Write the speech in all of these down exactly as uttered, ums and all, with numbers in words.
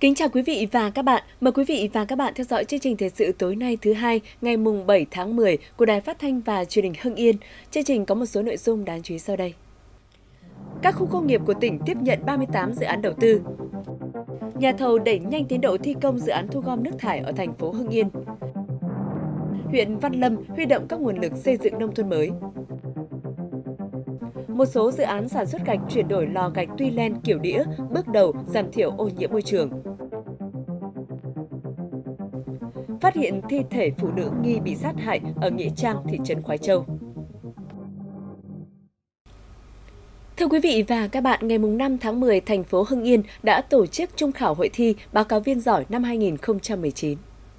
Kính chào quý vị và các bạn. Mời quý vị và các bạn theo dõi chương trình thời sự tối nay thứ hai, ngày mùng bảy tháng mười của Đài Phát thanh và Truyền hình Hưng Yên. Chương trình có một số nội dung đáng chú ý sau đây. Các khu công nghiệp của tỉnh tiếp nhận ba mươi tám dự án đầu tư. Nhà thầu đẩy nhanh tiến độ thi công dự án thu gom nước thải ở thành phố Hưng Yên. Huyện Văn Lâm huy động các nguồn lực xây dựng nông thôn mới. Một số dự án sản xuất gạch chuyển đổi lò gạch Tuy Len kiểu đĩa, bước đầu giảm thiểu ô nhiễm môi trường. Phát hiện thi thể phụ nữ nghi bị sát hại ở Nghĩa Trang, thị trấn Khoái Châu. Thưa quý vị và các bạn, ngày năm tháng mười, thành phố Hưng Yên đã tổ chức trung khảo hội thi báo cáo viên giỏi năm hai nghìn không trăm mười chín.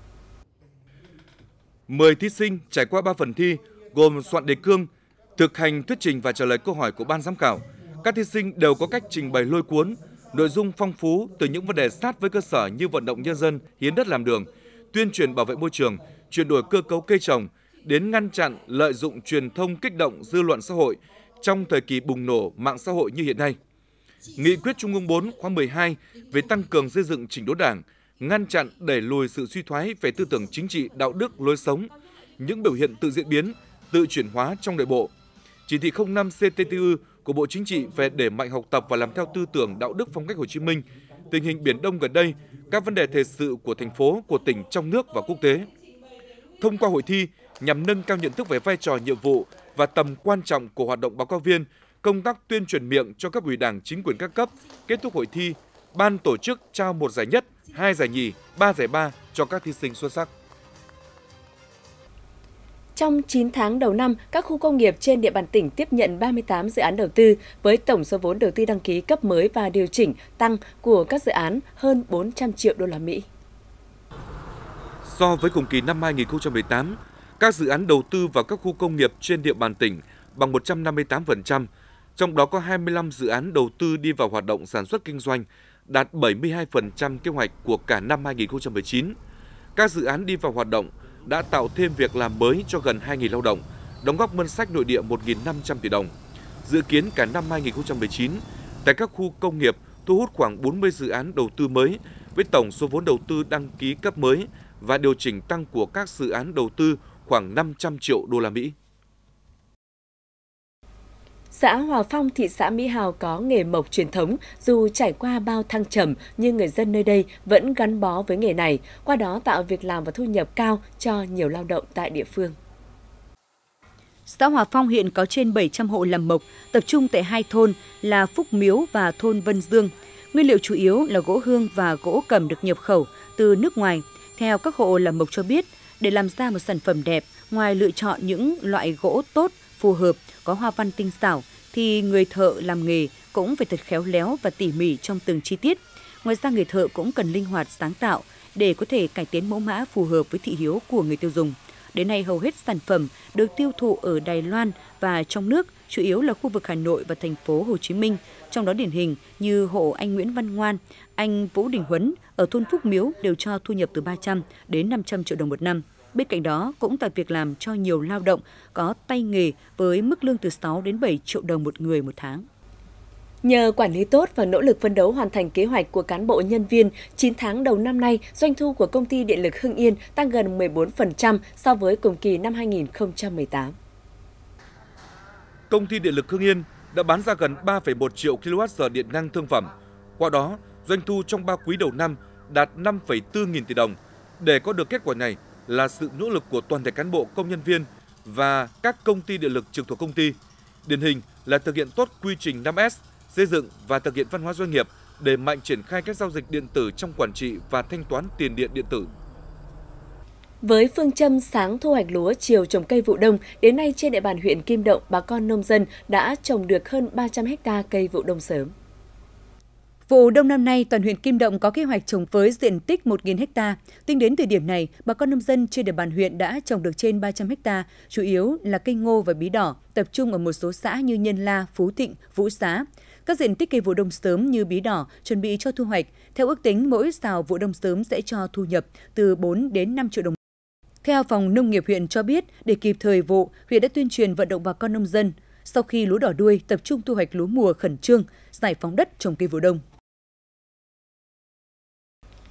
mười thí sinh trải qua ba phần thi gồm soạn đề cương, thực hành thuyết trình và trả lời câu hỏi của ban giám khảo. Các thí sinh đều có cách trình bày lôi cuốn, nội dung phong phú từ những vấn đề sát với cơ sở như vận động nhân dân, hiến đất làm đường, tuyên truyền bảo vệ môi trường, chuyển đổi cơ cấu cây trồng, đến ngăn chặn lợi dụng truyền thông kích động dư luận xã hội trong thời kỳ bùng nổ mạng xã hội như hiện nay. Nghị quyết Trung ương bốn khóa mười hai về tăng cường xây dựng chỉnh đốn Đảng, ngăn chặn đẩy lùi sự suy thoái về tư tưởng chính trị, đạo đức, lối sống, những biểu hiện tự diễn biến, tự chuyển hóa trong nội bộ. Chỉ thị không năm C T T U của Bộ Chính trị về đẩy mạnh học tập và làm theo tư tưởng đạo đức phong cách Hồ Chí Minh, tình hình Biển Đông gần đây, các vấn đề thời sự của thành phố, của tỉnh trong nước và quốc tế. Thông qua hội thi nhằm nâng cao nhận thức về vai trò, nhiệm vụ và tầm quan trọng của hoạt động báo cáo viên, công tác tuyên truyền miệng cho cấp ủy Đảng, chính quyền các cấp. Kết thúc hội thi, ban tổ chức trao một giải nhất, hai giải nhì, ba giải ba cho các thí sinh xuất sắc. Trong chín tháng đầu năm, các khu công nghiệp trên địa bàn tỉnh tiếp nhận ba mươi tám dự án đầu tư với tổng số vốn đầu tư đăng ký cấp mới và điều chỉnh tăng của các dự án hơn bốn trăm triệu đô la Mỹ. So với cùng kỳ năm hai nghìn không trăm mười tám, các dự án đầu tư vào các khu công nghiệp trên địa bàn tỉnh bằng một trăm năm mươi tám phần trăm, trong đó có hai mươi lăm dự án đầu tư đi vào hoạt động sản xuất kinh doanh, đạt bảy mươi hai phần trăm kế hoạch của cả năm hai nghìn không trăm mười chín. Các dự án đi vào hoạt động đã tạo thêm việc làm mới cho gần hai nghìn lao động, đóng góp ngân sách nội địa một nghìn năm trăm tỷ đồng. Dự kiến cả năm hai nghìn không trăm mười chín, tại các khu công nghiệp thu hút khoảng bốn mươi dự án đầu tư mới với tổng số vốn đầu tư đăng ký cấp mới và điều chỉnh tăng của các dự án đầu tư khoảng năm trăm triệu đô la Mỹ. Xã Hòa Phong, thị xã Mỹ Hào có nghề mộc truyền thống, dù trải qua bao thăng trầm nhưng người dân nơi đây vẫn gắn bó với nghề này, qua đó tạo việc làm và thu nhập cao cho nhiều lao động tại địa phương. Xã Hòa Phong hiện có trên bảy trăm hộ làm mộc, tập trung tại hai thôn là Phúc Miếu và thôn Vân Dương. Nguyên liệu chủ yếu là gỗ hương và gỗ cầm được nhập khẩu từ nước ngoài. Theo các hộ làm mộc cho biết, để làm ra một sản phẩm đẹp, ngoài lựa chọn những loại gỗ tốt, phù hợp, có hoa văn tinh xảo, thì người thợ làm nghề cũng phải thật khéo léo và tỉ mỉ trong từng chi tiết. Ngoài ra, người thợ cũng cần linh hoạt sáng tạo để có thể cải tiến mẫu mã phù hợp với thị hiếu của người tiêu dùng. Đến nay, hầu hết sản phẩm được tiêu thụ ở Đài Loan và trong nước, chủ yếu là khu vực Hà Nội và thành phố Hồ Chí Minh. Trong đó điển hình như hộ anh Nguyễn Văn Ngoan, anh Vũ Đình Huấn ở thôn Phúc Miếu đều cho thu nhập từ ba trăm đến năm trăm triệu đồng một năm. Bên cạnh đó cũng tạo việc làm cho nhiều lao động có tay nghề với mức lương từ sáu đến bảy triệu đồng một người một tháng. Nhờ quản lý tốt và nỗ lực phấn đấu hoàn thành kế hoạch của cán bộ nhân viên, chín tháng đầu năm nay, doanh thu của Công ty Điện lực Hưng Yên tăng gần mười bốn phần trăm so với cùng kỳ năm hai nghìn không trăm mười tám. Công ty Điện lực Hưng Yên đã bán ra gần ba phẩy một triệu ki lô oát giờ điện năng thương phẩm. Qua đó, doanh thu trong ba quý đầu năm đạt năm phẩy bốn nghìn tỷ đồng. Để có được kết quả này là sự nỗ lực của toàn thể cán bộ, công nhân viên và các công ty điện lực trực thuộc công ty. Điển hình là thực hiện tốt quy trình năm S, xây dựng và thực hiện văn hóa doanh nghiệp, đẩy mạnh triển khai các giao dịch điện tử trong quản trị và thanh toán tiền điện điện tử. Với phương châm sáng thu hoạch lúa, chiều trồng cây vụ đông, đến nay trên địa bàn huyện Kim Động, bà con nông dân đã trồng được hơn ba trăm héc ta cây vụ đông sớm. Vụ đông năm nay, toàn huyện Kim Động có kế hoạch trồng với diện tích một nghìn héc ta. Tính đến thời điểm này, bà con nông dân trên địa bàn huyện đã trồng được trên ba trăm héc ta, chủ yếu là cây ngô và bí đỏ, tập trung ở một số xã như Nhân La, Phú Thịnh, Vũ Xá. Các diện tích cây vụ đông sớm như bí đỏ chuẩn bị cho thu hoạch. Theo ước tính, mỗi sào vụ đông sớm sẽ cho thu nhập từ bốn đến năm triệu đồng. Theo Phòng Nông nghiệp huyện cho biết, để kịp thời vụ, huyện đã tuyên truyền vận động bà con nông dân. Sau khi lúa đỏ đuôi, tập trung thu hoạch lúa mùa khẩn trương, giải phóng đất trồng cây vụ đông.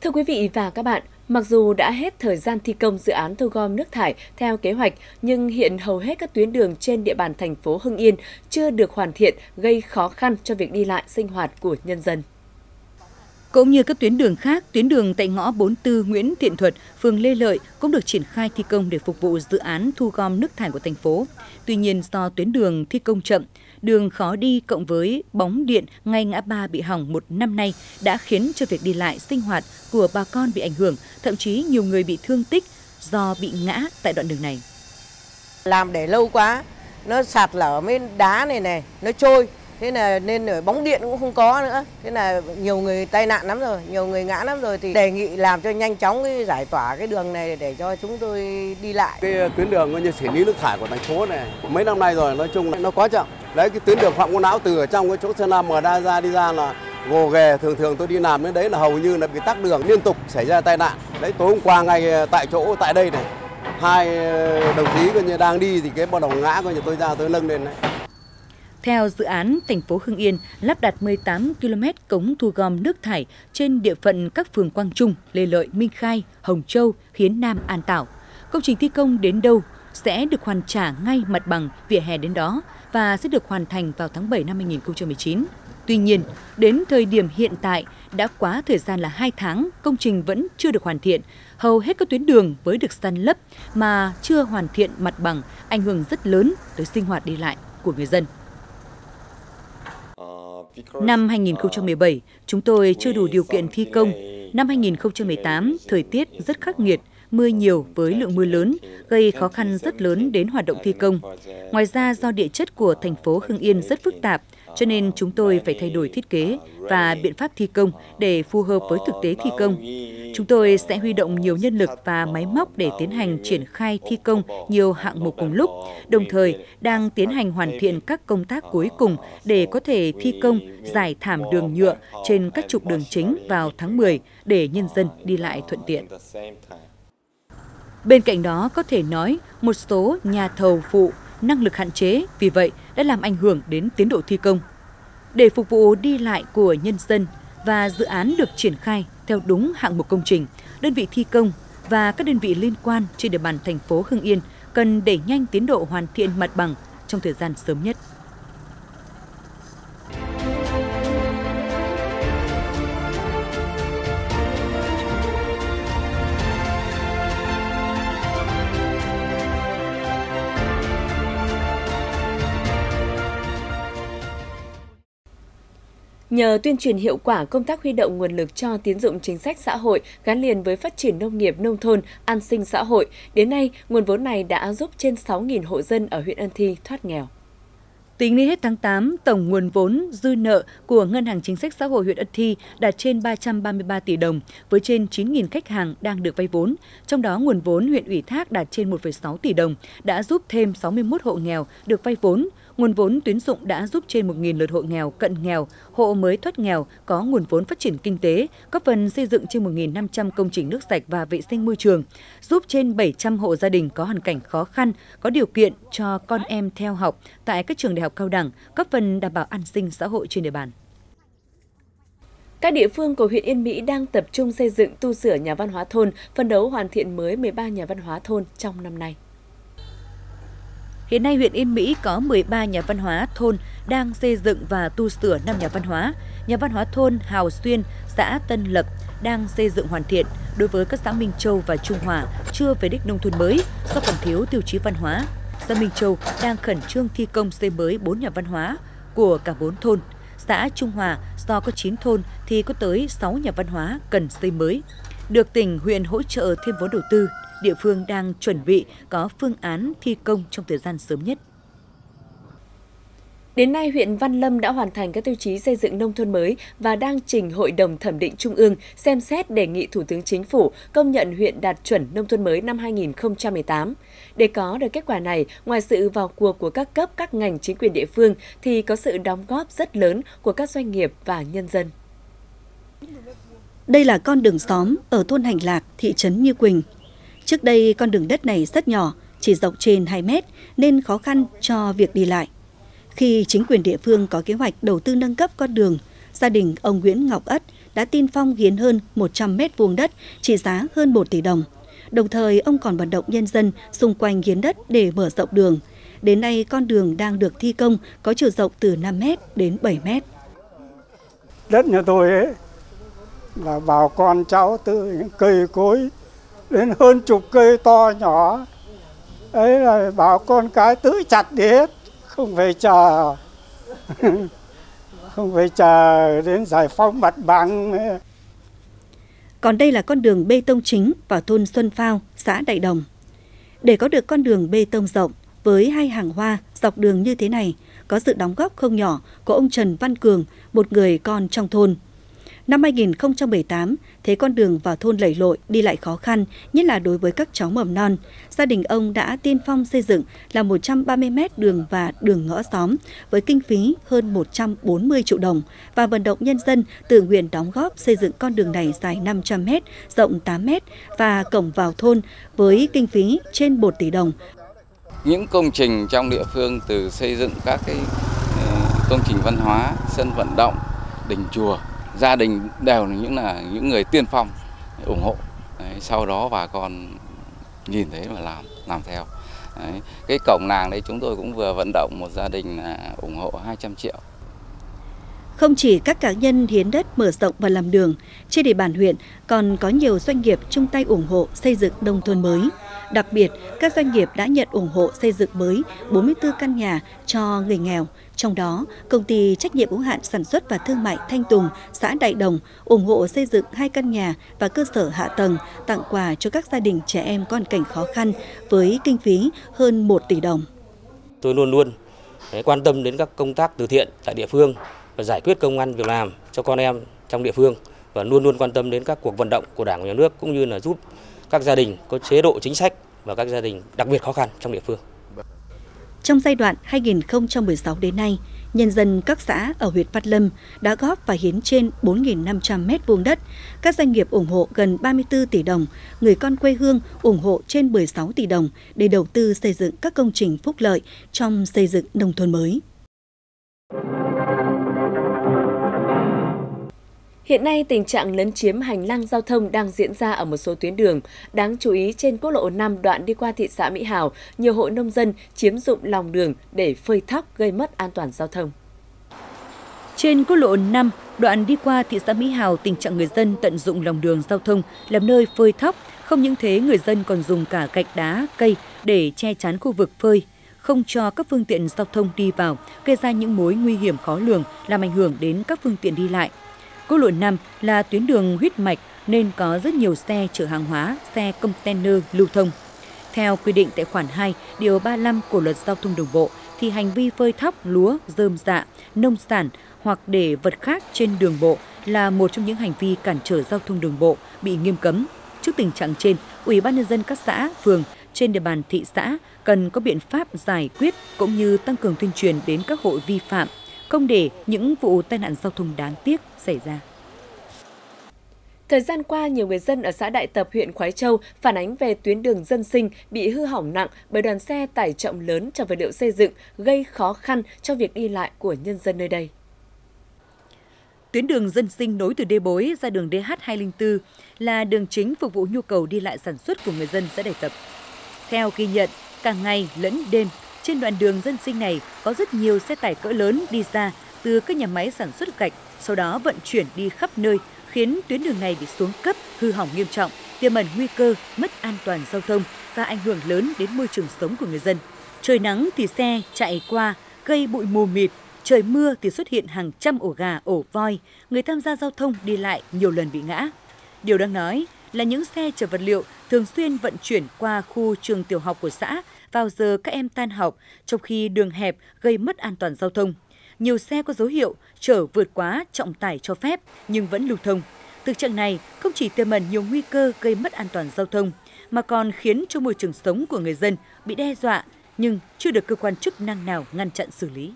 Thưa quý vị và các bạn, mặc dù đã hết thời gian thi công dự án thu gom nước thải theo kế hoạch, nhưng hiện hầu hết các tuyến đường trên địa bàn thành phố Hưng Yên chưa được hoàn thiện, gây khó khăn cho việc đi lại sinh hoạt của nhân dân. Cũng như các tuyến đường khác, tuyến đường tại ngõ bốn mươi tư Nguyễn Thiện Thuật, phường Lê Lợi cũng được triển khai thi công để phục vụ dự án thu gom nước thải của thành phố. Tuy nhiên, do tuyến đường thi công chậm, đường khó đi cộng với bóng điện ngay ngã ba bị hỏng một năm nay đã khiến cho việc đi lại sinh hoạt của bà con bị ảnh hưởng, thậm chí nhiều người bị thương tích do bị ngã tại đoạn đường này. Làm để lâu quá, nó sạt lở mấy đá này này, nó trôi. Thế là nên ở bóng điện cũng không có nữa. Thế là nhiều người tai nạn lắm rồi, nhiều người ngã lắm rồi, thì đề nghị làm cho nhanh chóng cái giải tỏa cái đường này để cho chúng tôi đi lại. Cái tuyến đường coi như xử lý nước thải của thành phố này mấy năm nay rồi, nói chung nó quá chậm. Đấy, cái tuyến đường Phạm Ngũ Lão từ ở trong cái chỗ Sơn Nam mà ra ra đi ra là gồ ghề, thường thường tôi đi làm đến đấy là hầu như là bị tắc đường, liên tục xảy ra tai nạn. Đấy, tối hôm qua ngay tại chỗ tại đây này, hai đồng chí coi như đang đi thì cái bắt đầu ngã, coi như tôi ra tôi nâng lên đấy. Theo dự án, thành phố Hưng Yên lắp đặt mười tám ki lô mét cống thu gom nước thải trên địa phận các phường Quang Trung, Lê Lợi, Minh Khai, Hồng Châu, Hiến Nam, An Tảo. Công trình thi công đến đâu sẽ được hoàn trả ngay mặt bằng vỉa hè đến đó và sẽ được hoàn thành vào tháng bảy năm hai nghìn không trăm mười chín. Tuy nhiên, đến thời điểm hiện tại đã quá thời gian là hai tháng, công trình vẫn chưa được hoàn thiện. Hầu hết các tuyến đường mới được san lấp mà chưa hoàn thiện mặt bằng, ảnh hưởng rất lớn tới sinh hoạt đi lại của người dân. Năm hai nghìn không trăm mười bảy, chúng tôi chưa đủ điều kiện thi công. Năm hai nghìn không trăm mười tám, thời tiết rất khắc nghiệt, mưa nhiều với lượng mưa lớn, gây khó khăn rất lớn đến hoạt động thi công. Ngoài ra, do địa chất của thành phố Hưng Yên rất phức tạp, cho nên chúng tôi phải thay đổi thiết kế và biện pháp thi công để phù hợp với thực tế thi công. Chúng tôi sẽ huy động nhiều nhân lực và máy móc để tiến hành triển khai thi công nhiều hạng mục cùng lúc, đồng thời đang tiến hành hoàn thiện các công tác cuối cùng để có thể thi công giải thảm đường nhựa trên các trục đường chính vào tháng mười để nhân dân đi lại thuận tiện. Bên cạnh đó, có thể nói một số nhà thầu phụ năng lực hạn chế, vì vậy đã làm ảnh hưởng đến tiến độ thi công. Để phục vụ đi lại của nhân dân và dự án được triển khai theo đúng hạng mục công trình, đơn vị thi công và các đơn vị liên quan trên địa bàn thành phố Hưng Yên cần đẩy nhanh tiến độ hoàn thiện mặt bằng trong thời gian sớm nhất. Nhờ tuyên truyền hiệu quả công tác huy động nguồn lực cho tín dụng chính sách xã hội gắn liền với phát triển nông nghiệp nông thôn, an sinh xã hội, đến nay nguồn vốn này đã giúp trên sáu nghìn hộ dân ở huyện Ân Thi thoát nghèo. Tính đến hết tháng tám, tổng nguồn vốn dư nợ của Ngân hàng Chính sách Xã hội huyện Ân Thi đạt trên ba trăm ba mươi ba tỷ đồng, với trên chín nghìn khách hàng đang được vay vốn. Trong đó, nguồn vốn huyện ủy thác đạt trên một phẩy sáu tỷ đồng, đã giúp thêm sáu mươi mốt hộ nghèo được vay vốn. Nguồn vốn tuyến dụng đã giúp trên một nghìn lượt hộ nghèo, cận nghèo, hộ mới thoát nghèo có nguồn vốn phát triển kinh tế, góp phần xây dựng trên một nghìn năm trăm công trình nước sạch và vệ sinh môi trường, giúp trên bảy trăm hộ gia đình có hoàn cảnh khó khăn, có điều kiện cho con em theo học tại các trường đại học cao đẳng, góp phần đảm bảo an sinh xã hội trên địa bàn. Các địa phương của huyện Yên Mỹ đang tập trung xây dựng tu sửa nhà văn hóa thôn, phấn đấu hoàn thiện mới mười ba nhà văn hóa thôn trong năm nay. Hiện nay, huyện Yên Mỹ có mười ba nhà văn hóa thôn đang xây dựng và tu sửa năm nhà văn hóa. Nhà văn hóa thôn Hào Xuyên, xã Tân Lập đang xây dựng hoàn thiện. Đối với các xã Minh Châu và Trung Hòa chưa về đích nông thôn mới do còn thiếu tiêu chí văn hóa. Xã Minh Châu đang khẩn trương thi công xây mới bốn nhà văn hóa của cả bốn thôn. Xã Trung Hòa do có chín thôn thì có tới sáu nhà văn hóa cần xây mới. Được tỉnh, huyện hỗ trợ thêm vốn đầu tư, địa phương đang chuẩn bị có phương án thi công trong thời gian sớm nhất. Đến nay, huyện Văn Lâm đã hoàn thành các tiêu chí xây dựng nông thôn mới và đang trình Hội đồng Thẩm định Trung ương xem xét đề nghị Thủ tướng Chính phủ công nhận huyện đạt chuẩn nông thôn mới năm hai nghìn không trăm mười tám. Để có được kết quả này, ngoài sự vào cuộc của các cấp, các ngành chính quyền địa phương, thì có sự đóng góp rất lớn của các doanh nghiệp và nhân dân. Đây là con đường xóm ở thôn Hành Lạc, thị trấn Như Quỳnh. Trước đây, con đường đất này rất nhỏ, chỉ rộng trên hai mét nên khó khăn cho việc đi lại. Khi chính quyền địa phương có kế hoạch đầu tư nâng cấp con đường, gia đình ông Nguyễn Ngọc Ất đã tiên phong hiến hơn một trăm mét vuông đất trị giá hơn một tỷ đồng. Đồng thời, ông còn vận động nhân dân xung quanh hiến đất để mở rộng đường. Đến nay, con đường đang được thi công có chiều rộng từ năm mét đến bảy mét. Đất nhà tôi ấy là bảo con cháu từ những cây cối đến hơn chục cây to nhỏ. Ấy là bảo con cái tự chặt đi hết, không phải chờ, không phải chờ đến giải phóng mặt bằng. Còn đây là con đường bê tông chính vào thôn Xuân Phao, xã Đại Đồng. Để có được con đường bê tông rộng với hai hàng hoa dọc đường như thế này, có sự đóng góp không nhỏ của ông Trần Văn Cường, một người con trong thôn. Năm hai nghìn không trăm mười tám, thấy con đường vào thôn lầy lội, đi lại khó khăn, nhất là đối với các cháu mầm non. Gia đình ông đã tiên phong xây dựng là một trăm ba mươi mét đường và đường ngõ xóm với kinh phí hơn một trăm bốn mươi triệu đồng và vận động nhân dân tự nguyện đóng góp xây dựng con đường này dài năm trăm mét, rộng tám mét và cổng vào thôn với kinh phí trên một tỷ đồng. Những công trình trong địa phương từ xây dựng các cái công trình văn hóa, sân vận động, đình chùa, gia đình đều là những là những người tiên phong ủng hộ. Đấy, sau đó bà con nhìn thấy mà làm làm theo. Đấy, cái cổng làng đấy chúng tôi cũng vừa vận động một gia đình là ủng hộ hai trăm triệu. Không chỉ các cá nhân hiến đất mở rộng và làm đường, trên địa bàn huyện còn có nhiều doanh nghiệp chung tay ủng hộ xây dựng nông thôn mới. Đặc biệt, các doanh nghiệp đã nhận ủng hộ xây dựng mới bốn mươi tư căn nhà cho người nghèo. Trong đó, công ty trách nhiệm hữu hạn sản xuất và thương mại Thanh Tùng, xã Đại Đồng ủng hộ xây dựng hai căn nhà và cơ sở hạ tầng, tặng quà cho các gia đình trẻ em có hoàn cảnh khó khăn với kinh phí hơn một tỷ đồng. Tôi luôn luôn quan tâm đến các công tác từ thiện tại địa phương và giải quyết công ăn việc làm cho con em trong địa phương và luôn luôn quan tâm đến các cuộc vận động của Đảng và Nhà nước cũng như là giúp các gia đình có chế độ chính sách và các gia đình đặc biệt khó khăn trong địa phương. Trong giai đoạn hai nghìn không trăm mười sáu đến nay, nhân dân các xã ở huyện Văn Lâm đã góp và hiến trên bốn nghìn năm trăm mét vuông đất. Các doanh nghiệp ủng hộ gần ba mươi tư tỷ đồng, người con quê hương ủng hộ trên mười sáu tỷ đồng để đầu tư xây dựng các công trình phúc lợi trong xây dựng nông thôn mới. Hiện nay, tình trạng lấn chiếm hành lang giao thông đang diễn ra ở một số tuyến đường. Đáng chú ý, trên quốc lộ năm đoạn đi qua thị xã Mỹ Hào, nhiều hộ nông dân chiếm dụng lòng đường để phơi thóc gây mất an toàn giao thông. Trên quốc lộ năm đoạn đi qua thị xã Mỹ Hào, tình trạng người dân tận dụng lòng đường giao thông làm nơi phơi thóc. Không những thế, người dân còn dùng cả gạch đá, cây để che chắn khu vực phơi, không cho các phương tiện giao thông đi vào, gây ra những mối nguy hiểm khó lường, làm ảnh hưởng đến các phương tiện đi lại. Quốc lộ năm là tuyến đường huyết mạch nên có rất nhiều xe chở hàng hóa, xe container lưu thông. Theo quy định tại khoản hai, điều ba mươi lăm của Luật Giao thông Đường bộ, thì hành vi phơi thóc, lúa, rơm rạ, nông sản hoặc để vật khác trên đường bộ là một trong những hành vi cản trở giao thông đường bộ bị nghiêm cấm. Trước tình trạng trên, Ủy ban nhân dân các xã, phường trên địa bàn thị xã cần có biện pháp giải quyết cũng như tăng cường tuyên truyền đến các hộ vi phạm, không để những vụ tai nạn giao thông đáng tiếc xảy ra. Thời gian qua, nhiều người dân ở xã Đại Tập, huyện Khoái Châu phản ánh về tuyến đường dân sinh bị hư hỏng nặng bởi đoàn xe tải trọng lớn chở vật liệu xây dựng, gây khó khăn cho việc đi lại của nhân dân nơi đây. Tuyến đường dân sinh nối từ Đê Bối ra đường D H hai không bốn là đường chính phục vụ nhu cầu đi lại sản xuất của người dân xã Đại Tập. Theo ghi nhận, cả ngày lẫn đêm, trên đoạn đường dân sinh này có rất nhiều xe tải cỡ lớn đi ra từ các nhà máy sản xuất gạch, sau đó vận chuyển đi khắp nơi, khiến tuyến đường này bị xuống cấp, hư hỏng nghiêm trọng, tiềm ẩn nguy cơ mất an toàn giao thông và ảnh hưởng lớn đến môi trường sống của người dân. Trời nắng thì xe chạy qua, gây bụi mù mịt, trời mưa thì xuất hiện hàng trăm ổ gà, ổ voi, người tham gia giao thông đi lại nhiều lần bị ngã. Điều đáng nói là những xe chở vật liệu thường xuyên vận chuyển qua khu trường tiểu học của xã vào giờ các em tan học, trong khi đường hẹp gây mất an toàn giao thông. Nhiều xe có dấu hiệu chở vượt quá trọng tải cho phép nhưng vẫn lưu thông. Thực trạng này không chỉ tiềm ẩn nhiều nguy cơ gây mất an toàn giao thông, mà còn khiến cho môi trường sống của người dân bị đe dọa, nhưng chưa được cơ quan chức năng nào ngăn chặn xử lý.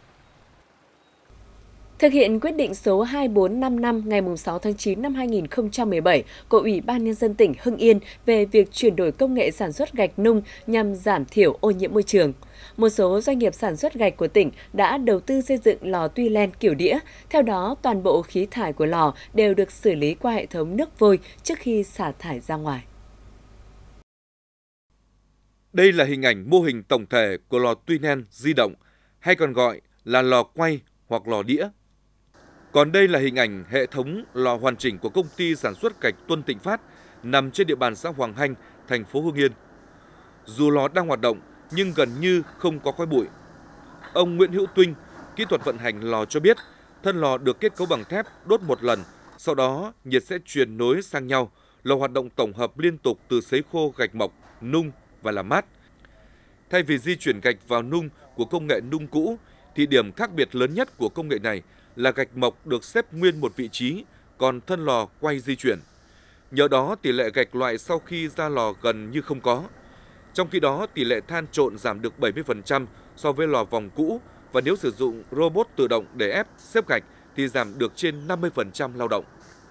Thực hiện quyết định số hai bốn năm năm ngày sáu tháng chín năm hai nghìn không trăm mười bảy của Ủy ban Nhân dân tỉnh Hưng Yên về việc chuyển đổi công nghệ sản xuất gạch nung nhằm giảm thiểu ô nhiễm môi trường. Một số doanh nghiệp sản xuất gạch của tỉnh đã đầu tư xây dựng lò tuy len kiểu đĩa. Theo đó, toàn bộ khí thải của lò đều được xử lý qua hệ thống nước vôi trước khi xả thải ra ngoài. Đây là hình ảnh mô hình tổng thể của lò tuy len di động, hay còn gọi là lò quay hoặc lò đĩa. Còn đây là hình ảnh hệ thống lò hoàn chỉnh của công ty sản xuất gạch Tuân Tịnh Phát nằm trên địa bàn xã Hoàng Hanh, thành phố Hưng Yên. Dù lò đang hoạt động nhưng gần như không có khói bụi. Ông Nguyễn Hữu Tuynh, kỹ thuật vận hành lò cho biết, thân lò được kết cấu bằng thép đốt một lần, sau đó nhiệt sẽ truyền nối sang nhau. Lò hoạt động tổng hợp liên tục từ sấy khô gạch mộc, nung và làm mát. Thay vì di chuyển gạch vào nung của công nghệ nung cũ, thì điểm khác biệt lớn nhất của công nghệ này là gạch mộc được xếp nguyên một vị trí, còn thân lò quay di chuyển. Nhờ đó, tỷ lệ gạch loại sau khi ra lò gần như không có. Trong khi đó, tỷ lệ than trộn giảm được bảy mươi phần trăm so với lò vòng cũ, và nếu sử dụng robot tự động để ép, xếp gạch thì giảm được trên năm mươi phần trăm lao động.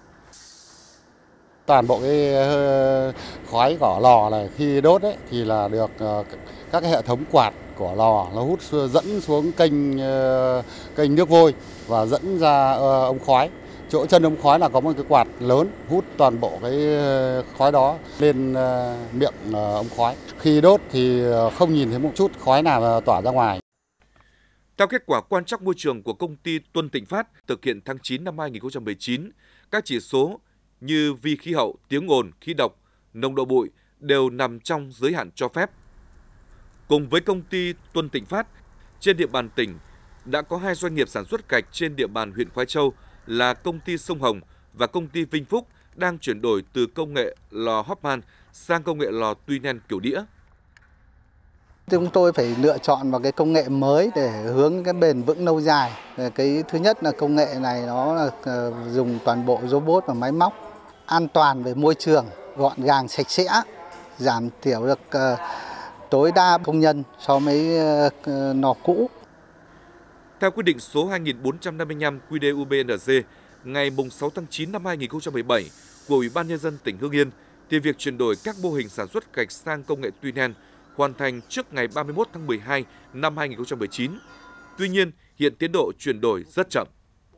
Toàn bộ cái khói của lò này khi đốt ấy, thì là được các cái hệ thống quạt của lò nó hút dẫn xuống kênh kênh nước vôi và dẫn ra ống khói. Chỗ chân ống khói là có một cái quạt lớn hút toàn bộ cái khói đó lên miệng ống khói. Khi đốt thì không nhìn thấy một chút khói nào tỏa ra ngoài. Theo kết quả quan trắc môi trường của công ty Tuân Tịnh Phát thực hiện tháng chín năm hai nghìn không trăm mười chín, các chỉ số như vi khí hậu, tiếng ồn, khí độc, nồng độ bụi đều nằm trong giới hạn cho phép. Cùng với công ty Tuân Tịnh Phát, trên địa bàn tỉnh đã có hai doanh nghiệp sản xuất gạch trên địa bàn huyện Khoái Châu là công ty Sông Hồng và công ty Vinh Phúc đang chuyển đổi từ công nghệ lò Hoffman sang công nghệ lò tuy len kiểu đĩa. Chúng tôi phải lựa chọn vào cái công nghệ mới để hướng cái bền vững lâu dài. Cái thứ nhất là công nghệ này nó là dùng toàn bộ robot và máy móc, an toàn về môi trường, gọn gàng, sạch sẽ, giảm thiểu được tối đa công nhân so với lò cũ. Theo quyết định số hai nghìn bốn trăm năm mươi lăm quy đê u bê en giê ngày sáu tháng chín năm hai nghìn không trăm mười bảy của Ủy ban Nhân dân tỉnh Hưng Yên, thì việc chuyển đổi các mô hình sản xuất gạch sang công nghệ tuy len hoàn thành trước ngày ba mươi mốt tháng mười hai năm hai nghìn không trăm mười chín. Tuy nhiên, hiện tiến độ chuyển đổi rất chậm.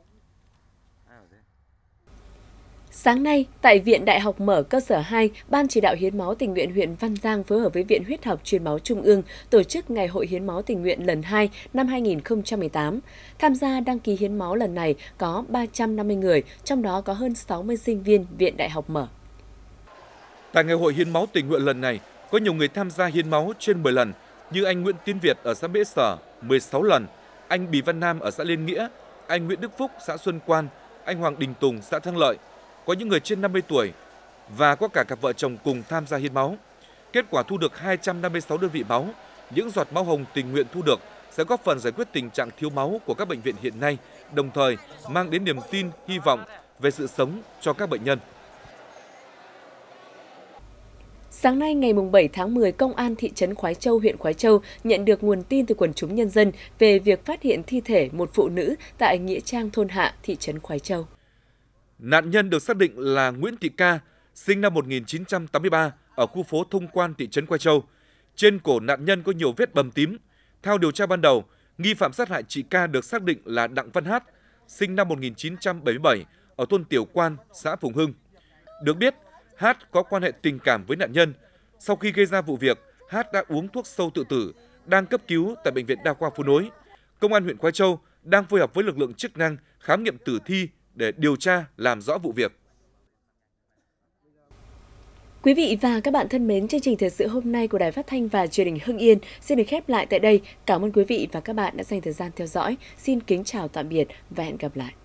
Sáng nay, tại Viện Đại học Mở cơ sở hai, Ban chỉ đạo hiến máu tình nguyện huyện Văn Giang phối hợp với Viện Huyết học Truyền máu Trung ương tổ chức Ngày hội hiến máu tình nguyện lần hai năm hai nghìn không trăm mười tám. Tham gia đăng ký hiến máu lần này có ba trăm năm mươi người, trong đó có hơn sáu mươi sinh viên Viện Đại học Mở. Tại Ngày hội hiến máu tình nguyện lần này, có nhiều người tham gia hiến máu trên mười lần, như anh Nguyễn Tiến Việt ở xã Mễ Sở mười sáu lần, anh Bì Văn Nam ở xã Liên Nghĩa, anh Nguyễn Đức Phúc xã Xuân Quan, anh Hoàng Đình Tùng xã Thăng Lợi. Có những người trên năm mươi tuổi và có cả cặp vợ chồng cùng tham gia hiến máu. Kết quả thu được hai trăm năm mươi sáu đơn vị máu. Những giọt máu hồng tình nguyện thu được sẽ góp phần giải quyết tình trạng thiếu máu của các bệnh viện hiện nay, đồng thời mang đến niềm tin, hy vọng về sự sống cho các bệnh nhân. Sáng nay ngày bảy tháng mười, Công an thị trấn Khoái Châu, huyện Khoái Châu nhận được nguồn tin từ quần chúng nhân dân về việc phát hiện thi thể một phụ nữ tại nghĩa trang thôn Hạ, thị trấn Khoái Châu. Nạn nhân được xác định là Nguyễn Thị Ca, sinh năm một nghìn chín trăm tám mươi ba, ở khu phố Thông Quan, thị trấn Khoái Châu. Trên cổ nạn nhân có nhiều vết bầm tím. Theo điều tra ban đầu, nghi phạm sát hại chị Ca được xác định là Đặng Văn Hát, sinh năm một nghìn chín trăm bảy mươi bảy, ở thôn Tiểu Quan, xã Phùng Hưng. Được biết, Hát có quan hệ tình cảm với nạn nhân. Sau khi gây ra vụ việc, Hát đã uống thuốc sâu tự tử, đang cấp cứu tại Bệnh viện Đa khoa Phú Nối. Công an huyện Khoái Châu đang phối hợp với lực lượng chức năng khám nghiệm tử thi để điều tra, làm rõ vụ việc. Quý vị và các bạn thân mến, chương trình thời sự hôm nay của Đài Phát thanh và Truyền hình Hưng Yên xin được khép lại tại đây. Cảm ơn quý vị và các bạn đã dành thời gian theo dõi. Xin kính chào tạm biệt và hẹn gặp lại.